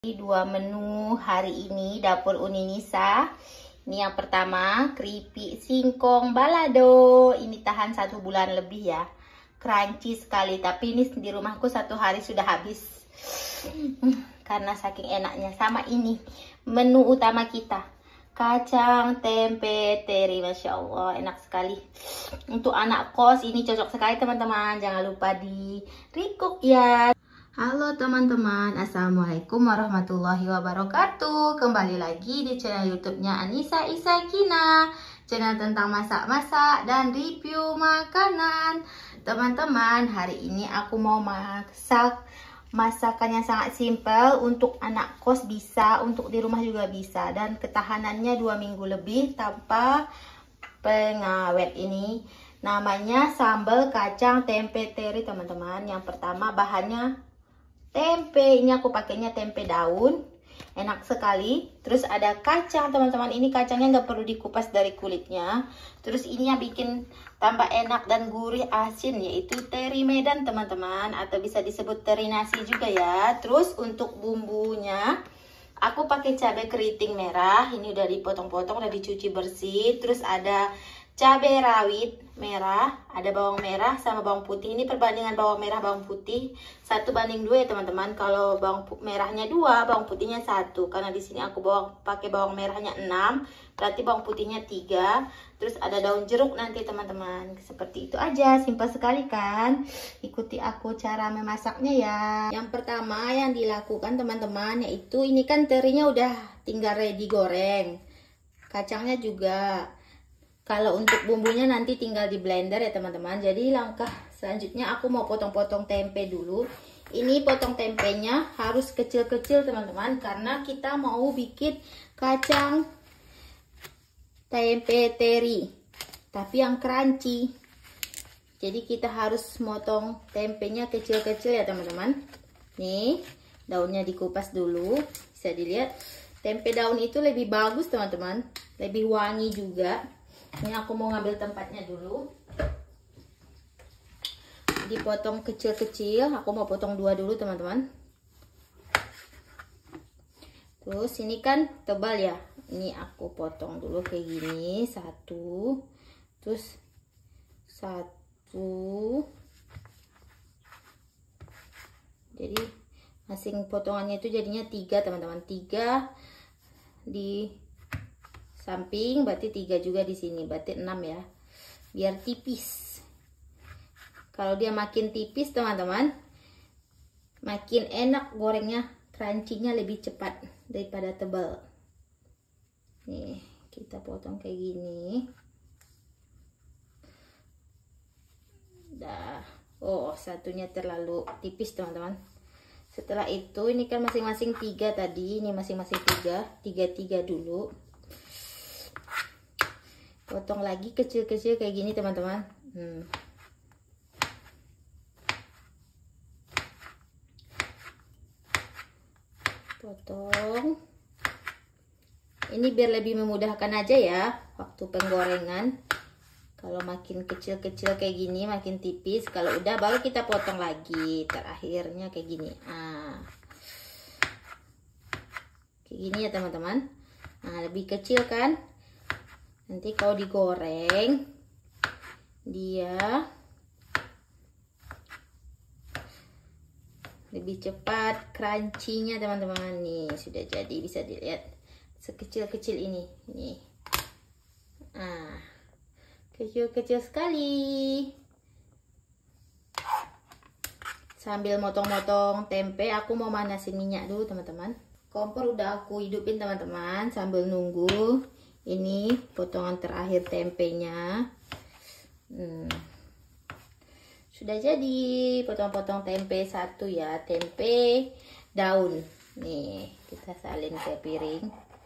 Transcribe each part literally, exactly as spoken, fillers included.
Dua menu hari ini dapur Uni Nisa. Ini yang pertama, keripik singkong balado. Ini tahan satu bulan lebih ya. Crunchy sekali, tapi ini di rumahku satu hari sudah habis. Karena saking enaknya. Sama ini menu utama kita, kacang tempe teri. Masya Allah, enak sekali. Untuk anak kos ini cocok sekali teman-teman. Jangan lupa di recook ya. Halo teman-teman, assalamualaikum warahmatullahi wabarakatuh. Kembali lagi di channel YouTube-nya Anissa Isakina, channel tentang masak-masak dan review makanan. Teman-teman, hari ini aku mau masak masakan yang sangat simpel, untuk anak kos bisa, untuk di rumah juga bisa, dan ketahanannya dua minggu lebih tanpa pengawet. Ini namanya sambal kacang tempe teri teman-teman. Yang pertama bahannya tempe, ini aku pakainya tempe daun, enak sekali. Terus ada kacang teman-teman, ini kacangnya nggak perlu dikupas dari kulitnya. Terus ini yang bikin tambah enak dan gurih asin, yaitu teri Medan teman-teman, atau bisa disebut teri nasi juga ya. Terus untuk bumbunya aku pakai cabai keriting merah, ini udah dipotong-potong, udah dicuci bersih. Terus ada cabai rawit merah, ada bawang merah sama bawang putih. Ini perbandingan bawang merah bawang putih satu banding dua ya teman-teman. Kalau bawang merahnya dua, bawang putihnya satu. Karena di sini aku bawang pakai bawang merahnya enam, berarti bawang putihnya tiga. Terus ada daun jeruk nanti teman-teman. Seperti itu aja, simpel sekali kan? Ikuti aku cara memasaknya ya. Yang pertama yang dilakukan teman-teman, yaitu ini kan terinya udah tinggal ready goreng. Kacangnya juga. Kalau untuk bumbunya nanti tinggal di blender ya teman-teman. Jadi langkah selanjutnya aku mau potong-potong tempe dulu. Ini potong tempenya harus kecil-kecil teman-teman, karena kita mau bikin kacang tempe teri, tapi yang crunchy. Jadi kita harus motong tempenya kecil-kecil ya teman-teman. Nih, daunnya dikupas dulu. Bisa dilihat, tempe daun itu lebih bagus teman-teman, lebih wangi juga. Ini aku mau ngambil tempatnya dulu. Dipotong kecil-kecil. Aku mau potong dua dulu teman-teman. Terus ini kan tebal ya. Ini aku potong dulu kayak gini. Satu. Terus satu. Jadi masing potongannya itu jadinya tiga teman-teman. Tiga di samping, berarti tiga juga di sini, berarti enam ya, biar tipis. Kalau dia makin tipis teman-teman, makin enak gorengnya, crunchy-nya lebih cepat daripada tebal. Nih kita potong kayak gini. Dah. Oh, satunya terlalu tipis teman-teman. Setelah itu ini kan masing-masing tiga tadi, ini masing-masing tiga, tiga-tiga dulu. Potong lagi kecil-kecil kayak gini teman-teman. hmm. Potong ini biar lebih memudahkan aja ya waktu penggorengan. Kalau makin kecil-kecil kayak gini, makin tipis. Kalau udah baru kita potong lagi, terakhirnya kayak gini. ah. Kayak gini ya teman-teman. Nah, lebih kecil kan, nanti kalau digoreng dia lebih cepat crunchy-nya teman-teman. Nih sudah jadi, bisa dilihat sekecil-kecil ini. Nih, ah, kecil-kecil sekali. Sambil motong-motong tempe, aku mau manasin minyak dulu teman-teman. Kompor udah aku hidupin teman-teman, sambil nunggu. Ini potongan terakhir tempenya. hmm. Sudah jadi potong-potong tempe satu ya, tempe daun. Nih kita salin ke piring.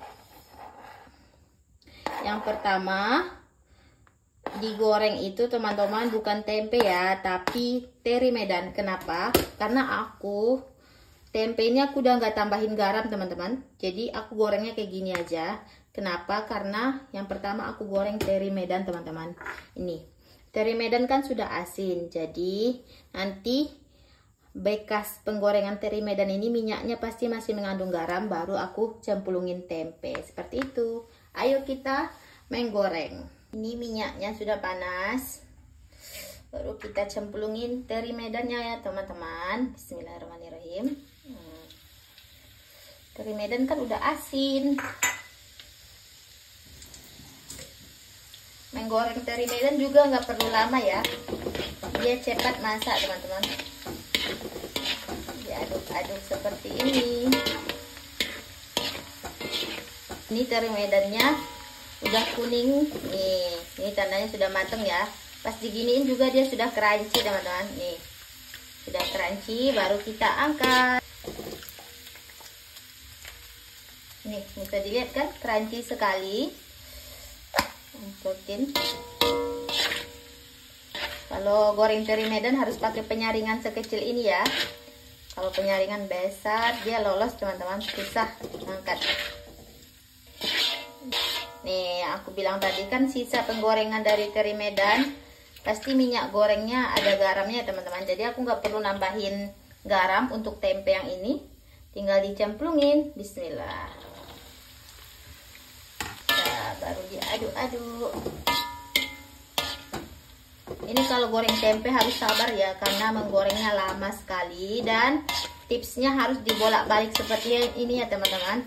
Yang pertama digoreng itu teman-teman bukan tempe ya, tapi teri Medan. Kenapa? Karena aku tempe ini aku udah nggak tambahin garam teman-teman. Jadi aku gorengnya kayak gini aja. Kenapa? Karena yang pertama aku goreng teri Medan teman-teman. Ini teri Medan kan sudah asin, jadi nanti bekas penggorengan teri Medan ini minyaknya pasti masih mengandung garam, baru aku cemplungin tempe seperti itu. Ayo kita menggoreng. Ini minyaknya sudah panas, baru kita cemplungin teri Medannya ya teman-teman. Bismillahirrahmanirrahim. hmm. Teri Medan kan udah asin. Menggoreng teri Medan juga nggak perlu lama ya, dia cepat masak teman-teman. Diaduk-aduk seperti ini. Ini teri Medannya udah kuning nih, ini tandanya sudah mateng ya. Pas diginiin juga dia sudah crunchy teman-teman. Nih sudah crunchy, baru kita angkat. Nih bisa dilihat kan, crunchy sekali. Angkatin. Kalau goreng teri Medan harus pakai penyaringan sekecil ini ya. Kalau penyaringan besar dia lolos teman-teman, susah angkat. Nih aku bilang tadi kan sisa penggorengan dari teri Medan, pasti minyak gorengnya ada garamnya teman-teman. Jadi aku nggak perlu nambahin garam untuk tempe yang ini, tinggal dicemplungin. Bismillah. Nah, baru diaduk-aduk. Ini kalau goreng tempe harus sabar ya, karena menggorengnya lama sekali. Dan tipsnya harus dibolak-balik seperti ini ya teman-teman,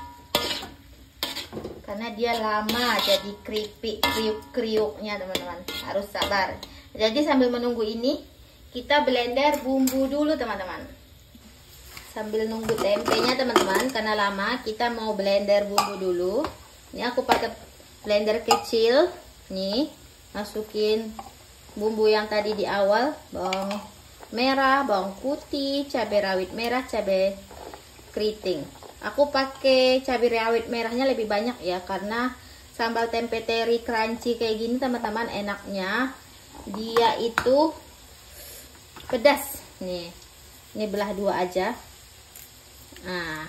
karena dia lama jadi keripik kriuk-kriuknya teman-teman, harus sabar. Jadi sambil menunggu ini kita blender bumbu dulu teman-teman. Sambil nunggu tempenya teman-teman, karena lama, kita mau blender bumbu dulu. Ini aku pakai blender kecil. Nih masukin bumbu yang tadi di awal, bawang merah, bawang putih, cabai rawit merah, cabai keriting. Aku pakai cabai rawit merahnya lebih banyak ya, karena sambal tempe teri crunchy kayak gini teman-teman, enaknya dia itu pedas. Nih, ini belah dua aja. Nah,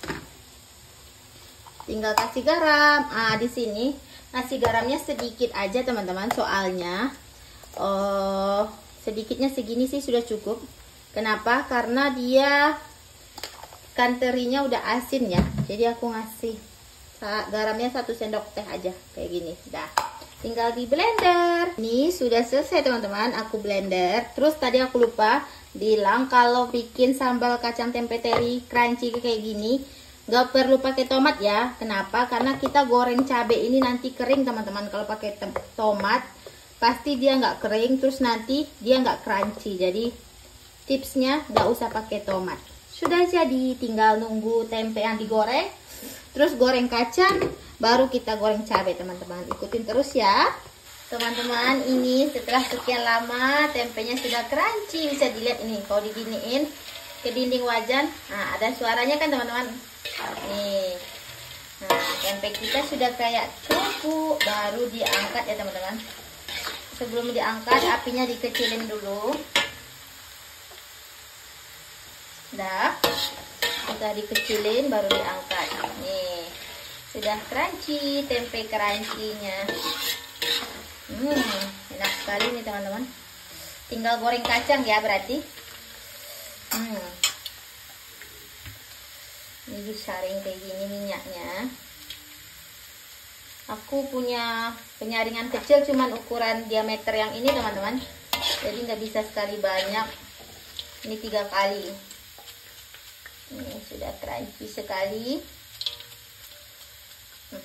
tinggal kasih garam. Ah, di sini kasih garamnya sedikit aja teman-teman, soalnya oh, sedikitnya segini sih sudah cukup. Kenapa? Karena dia kan terinya udah asin ya, jadi aku ngasih garamnya satu sendok teh aja kayak gini. Dah, tinggal di blender. Ini sudah selesai teman-teman, aku blender. Terus tadi aku lupa bilang kalau bikin sambal kacang tempe teri crunchy kayak gini nggak perlu pakai tomat ya. Kenapa? Karena kita goreng cabai ini nanti kering teman-teman. Kalau pakai tomat pasti dia nggak kering, terus nanti dia nggak crunchy. Jadi tipsnya nggak usah pakai tomat. Sudah jadi, tinggal nunggu tempe yang digoreng, terus goreng kacang, baru kita goreng cabai teman-teman. Ikutin terus ya teman-teman. Ini setelah sekian lama tempenya sudah crunchy, bisa dilihat ini. Kalau diginiin ke dinding wajan, nah ada suaranya kan teman-teman. Nih, nah tempe kita sudah kayak kerupuk, baru diangkat ya teman-teman. Sebelum diangkat apinya dikecilin dulu. Dah, sudah dikecilin baru diangkat. Nih, sudah crunchy tempe crunchy-nya. Hmm, enak sekali nih teman-teman. Tinggal goreng kacang ya berarti. Hmm. Ini disaring kayak gini minyaknya. Aku punya penyaringan kecil, cuman ukuran diameter yang ini teman-teman. Jadi nggak bisa sekali banyak. Ini tiga kali. Ini sudah crunchy sekali. Hmm.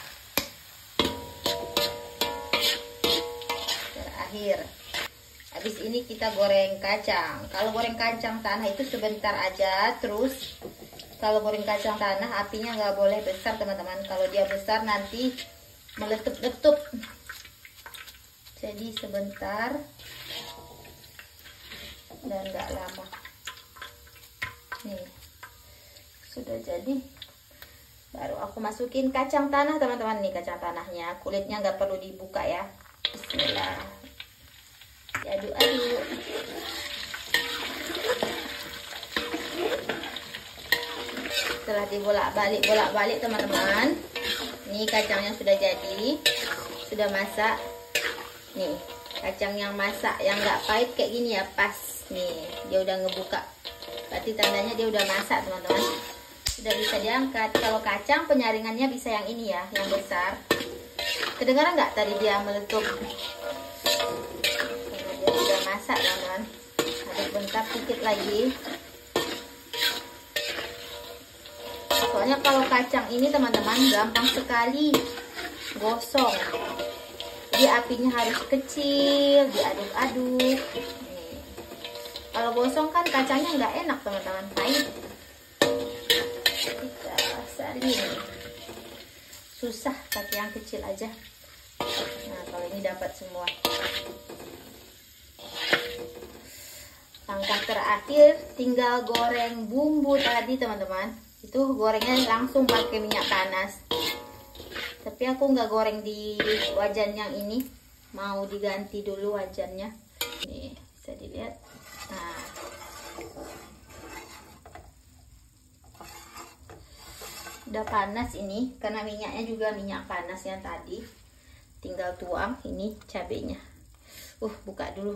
Terakhir, habis ini kita goreng kacang. Kalau goreng kacang tanah itu sebentar aja. Terus kalau goreng kacang tanah apinya nggak boleh besar teman-teman. Kalau dia besar nanti meletup-letup. Jadi sebentar dan nggak lama. Nih sudah jadi, baru aku masukin kacang tanah teman-teman. Nih kacang tanahnya, kulitnya nggak perlu dibuka ya. Bismillah, diaduk-aduk. Setelah dibolak-balik bolak-balik teman-teman, nih kacangnya sudah jadi, sudah masak. Nih kacang yang masak yang nggak pahit kayak gini ya, pas. Nih, dia udah ngebuka. Berarti tandanya dia udah masak, teman-teman. Sudah bisa diangkat. Kalau kacang penyaringannya bisa yang ini ya, yang besar. Kedengaran nggak tadi dia meletup? Dia udah masak, teman-teman. Aduk bentar sedikit lagi. Soalnya kalau kacang ini, teman-teman, gampang sekali gosong. Jadi apinya harus kecil, diaduk-aduk. Kalau gosong kan kacangnya nggak enak, teman-teman, pahit. Kita saring. Susah pakai yang kecil aja. Nah, kalau ini dapat semua. Langkah terakhir tinggal goreng bumbu tadi, teman-teman. Itu gorengnya langsung pakai minyak panas. Tapi aku nggak goreng di wajan yang ini, mau diganti dulu wajannya. Nih, bisa dilihat. Nah, udah panas ini, karena minyaknya juga minyak panas yang tadi. Tinggal tuang ini cabenya. Uh, buka dulu.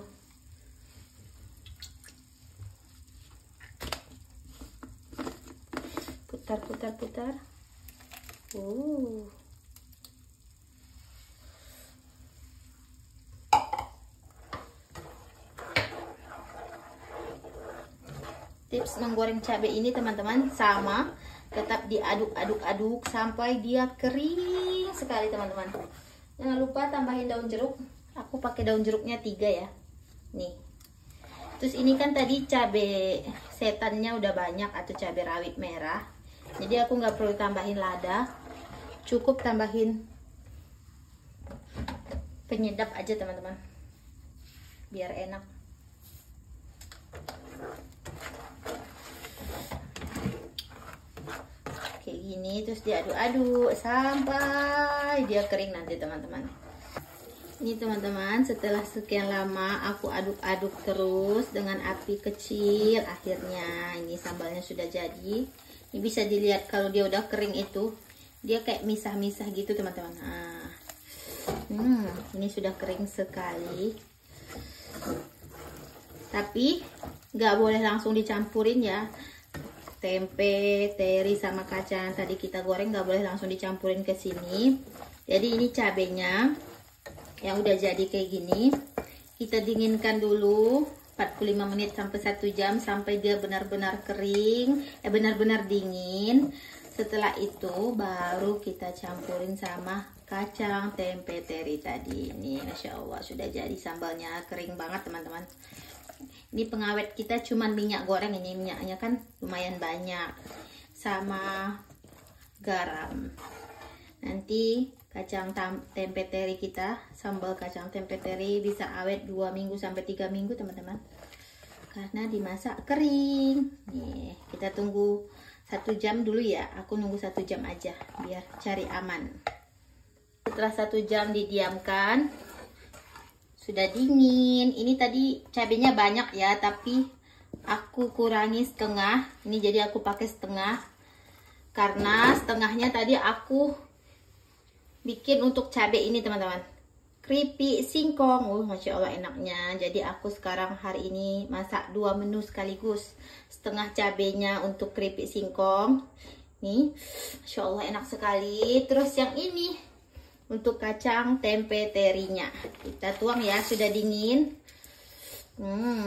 Putar, putar, putar. Uh. Tips menggoreng cabai ini, teman-teman, sama, tetap diaduk-aduk-aduk sampai dia kering sekali, teman-teman. Jangan lupa tambahin daun jeruk. Aku pakai daun jeruknya tiga ya. Nih. Terus ini kan tadi cabai setannya udah banyak atau cabai rawit merah. Jadi aku nggak perlu tambahin lada. Cukup tambahin penyedap aja, teman-teman. Biar enak. Kayak gini, terus diaduk-aduk sampai dia kering nanti, teman-teman. Ini, teman-teman, setelah sekian lama aku aduk-aduk terus dengan api kecil, akhirnya ini sambalnya sudah jadi. Ini bisa dilihat kalau dia udah kering itu, dia kayak misah-misah gitu, teman-teman. Nah, hmm, ini sudah kering sekali. Tapi nggak boleh langsung dicampurin ya. Tempe, teri sama kacang tadi kita goreng nggak boleh langsung dicampurin ke sini. Jadi ini cabenya yang udah jadi kayak gini, kita dinginkan dulu empat puluh lima menit sampai satu jam sampai dia benar-benar kering, eh benar-benar dingin. Setelah itu baru kita campurin sama kacang, tempe, teri tadi. Ini Masya Allah sudah jadi sambalnya, kering banget, teman-teman. Ini pengawet kita cuman minyak goreng, ini minyaknya kan lumayan banyak, sama garam. Nanti kacang tempe teri kita, sambal kacang tempe teri bisa awet dua minggu sampai tiga minggu, teman-teman. Karena dimasak kering. Nih, kita tunggu satu jam dulu ya. Aku nunggu satu jam aja biar cari aman. Setelah satu jam didiamkan, sudah dingin. Ini tadi cabenya banyak ya, tapi aku kurangi setengah. Ini jadi aku pakai setengah, karena setengahnya tadi aku bikin untuk cabai ini, teman-teman. Keripik singkong. Uh, Masya Allah enaknya. Jadi aku sekarang hari ini masak dua menu sekaligus. Setengah cabenya untuk keripik singkong. Nih, Masya Allah enak sekali. Terus yang ini untuk kacang tempe terinya. Kita tuang ya, sudah dingin. Hmm.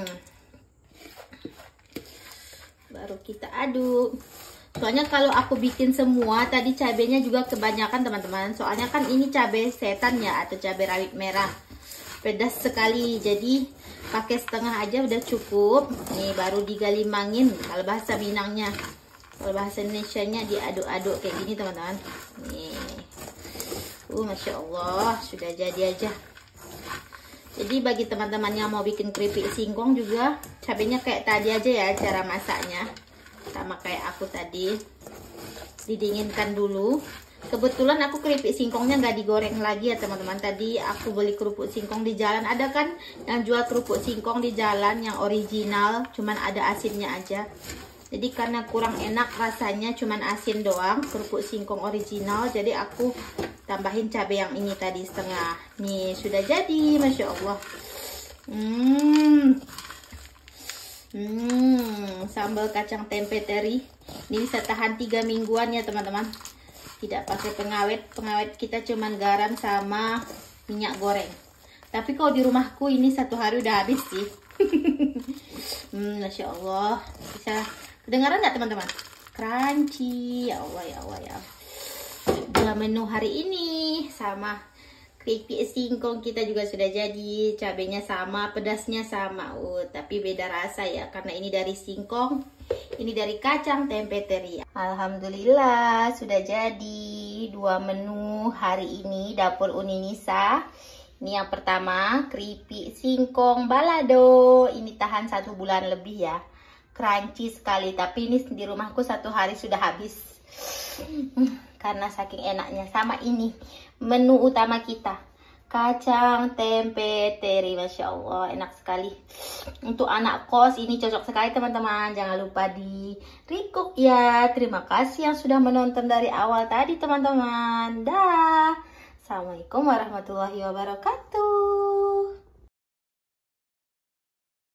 Baru kita aduk. Soalnya kalau aku bikin semua tadi cabenya juga kebanyakan, teman-teman. Soalnya kan ini cabai setan ya, atau cabai rawit merah. Pedas sekali. Jadi pakai setengah aja udah cukup. Nih baru digalimangin kalau bahasa Minangnya. Kalau bahasa Indonesianya diaduk-aduk kayak gini, teman-teman. Nih. Uh, Masya Allah, sudah jadi aja. Jadi bagi teman-teman yang mau bikin keripik singkong juga, cabenya kayak tadi aja ya cara masaknya. Sama kayak aku tadi. Didinginkan dulu. Kebetulan aku keripik singkongnya nggak digoreng lagi ya, teman-teman. Tadi aku beli kerupuk singkong di jalan. Ada kan yang jual kerupuk singkong di jalan yang original, cuman ada asinnya aja. Jadi karena kurang enak rasanya, cuman asin doang, kerupuk singkong original. Jadi aku tambahin cabai yang ini tadi setengah. Nih sudah jadi, Masya Allah. Hmm. Hmm, sambal kacang tempe teri. Ini bisa tahan tiga mingguan ya teman-teman. Tidak pakai pengawet. Pengawet kita cuman garam sama minyak goreng. Tapi kalau di rumahku ini satu hari udah habis sih. hmm, Masya Allah. Bisa kedengaran nggak teman-teman? Crunchy. Ya Allah, ya Allah, ya Allah. Dua menu hari ini sama keripik singkong kita juga sudah jadi. Cabenya sama, pedasnya sama. Uh, tapi beda rasa ya, karena ini dari singkong, ini dari kacang tempe teri. Alhamdulillah sudah jadi dua menu hari ini dapur Uni Nisa. Ini yang pertama, keripik singkong balado. Ini tahan satu bulan lebih ya. Crunchy sekali, tapi ini di rumahku satu hari sudah habis. Karena saking enaknya. Sama ini menu utama kita, kacang tempe teri. Masya Allah, enak sekali. Untuk anak kos ini cocok sekali teman-teman. Jangan lupa di recook ya. Terima kasih yang sudah menonton dari awal tadi teman-teman. Dah. Assalamualaikum warahmatullahi wabarakatuh.